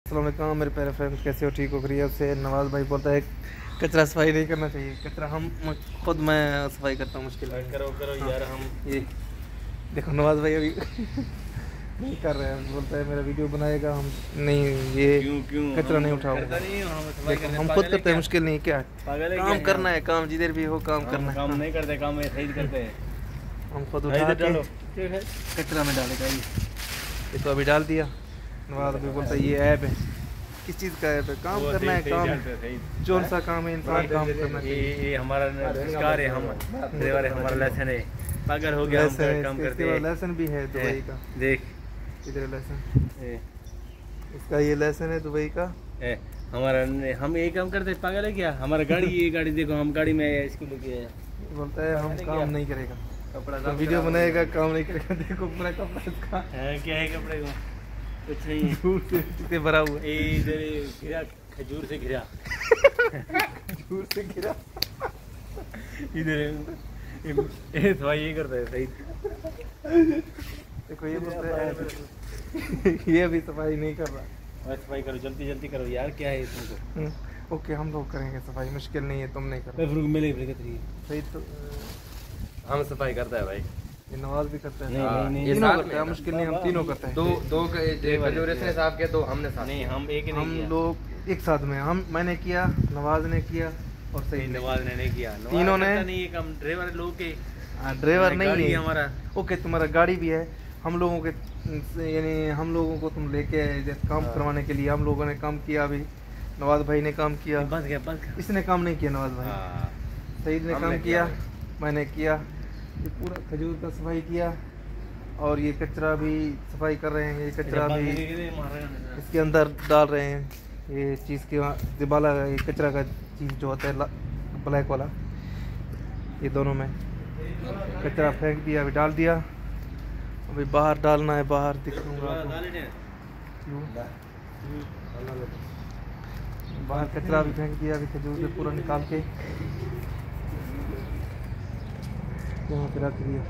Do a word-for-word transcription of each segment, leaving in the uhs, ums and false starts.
अस्सलाम वालेकुम मेरे प्यारे फ्रेंड्स, कैसे हो? ठीक हो? खैरियत से? नवाज़ भाई बोलता है कचरा सफाई नहीं करना चाहिए। कचरा हम खुद मैं सफाई करता हूँ मुश्किल करो करो हाँ। यार हम ये देखो नवाज़ भाई अभी नहीं कर रहे हैं, बोलता है मेरा वीडियो बनाएगा। हम नहीं, ये क्यों क्यों कचरा नहीं उठाऊंगा। हम, हम खुद करते हैं, मुश्किल नहीं। क्या है, काम करना है, काम जिधर भी हो काम करना है। काम नहीं करते, काम सही करते हैं। हम खुद उठा के कचरा में डालेगा। ये तो अभी डाल दिया। नवाज़ भी बोलता है ये ऐप है। किस चीज़ का ऐप है? काम करना है, काम जोर सा काम है, इंसान काम करना चाहिए। ये हमारा संस्कार है, हम हमारा लेसन है। पागल हो गया, हम काम करते हैं। लेसन भी है दुबई का, देख इधर लेसन, इसका ये लेसन है दुबई का। हमारा हम यही काम करते हैं। पागल है क्या? हमारा गाड़ी ये गाड़ी देखो, हम गाड़ी में इसको लेके आए। बोलता है हम काम नहीं करेगा, कपड़ा तो वीडियो बनाएगा, काम नहीं करेगा। देखो पूरा कपड़ा इसका है। क्या है कपड़े को? कुछ नहीं है, धूल से भरा हुआ है। इधर घिरा, खजूर से घिरा खजूर से घिरा। इधर ये सफाई ये करता है सही। देखो ये बोलता है ये अभी सफाई नहीं कर रहा। सफाई करो, जल्दी जल्दी करो यार। क्या है तुमको? ओके हम लोग करेंगे सफाई, मुश्किल नहीं है, तुम नहीं करो। सही तो हम सफाई करता है भाई, ये नवाज भी करता है। नहीं, नहीं, नहीं, तीनों करते हैं, मुश्किल नहीं, हम तीनों करते हैं। दो दो ने साफ किया, दो हमने साफ। नहीं हम एक ही नहीं हम किया। लोग एक साथ में, हम मैंने किया, नवाज ने किया और सही नवाज ने नहीं किया। तीनों ने नहीं, हम ड्राइवर लोग के ड्राइवर नहीं है हमारा। ओके तुम्हारा गाड़ी भी है, हम लोगों के यानी हम लोगों को तुम लेके आए काम करवाने के लिए। हम लोगों ने काम किया, अभी नवाज भाई ने काम किया। बस गया, बस गया। इसने काम नहीं किया, नवाज भाई, सईद ने काम किया, मैंने किया। ये पूरा खजूर का सफाई किया और ये कचरा भी सफाई कर रहे हैं। ये कचरा भी इसके अंदर डाल रहे हैं, ये चीज़ के दिबाला, ये कचरा का चीज़ जो होता है ब्लैक वाला, ये दोनों में कचरा फेंक दिया, अभी डाल दिया। अभी बाहर डालना है, बाहर दिखाऊंगा बाहर कचरा भी फेंक दिया, अभी खजूर से पूरा निकाल के यहाँ पे रख दिया।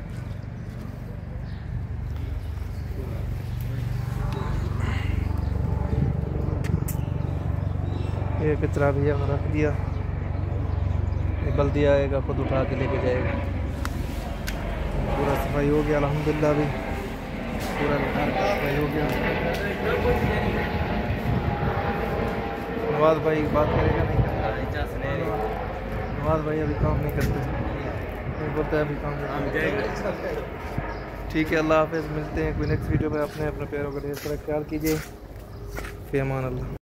ये कचरा भी यहाँ रख दिया, निकल दिया आएगा, खुद उठा के लेके जाएगा। पूरा सफाई हो गया अल्हम्दुलिल्लाह, भी पूरा घर का सफाई हो गया। नवाज भाई बात करेगा नहीं? नवाज भाई अभी काम नहीं करते, नहीं बोलता है अभी काम नहीं। ठीक है, अल्लाह हाफिज़, मिलते हैं कोई नेक्स्ट वीडियो में। अपने अपने पैरों का ढेर सारा ख्याल कीजिए। फ़ी अमान अल्लाह।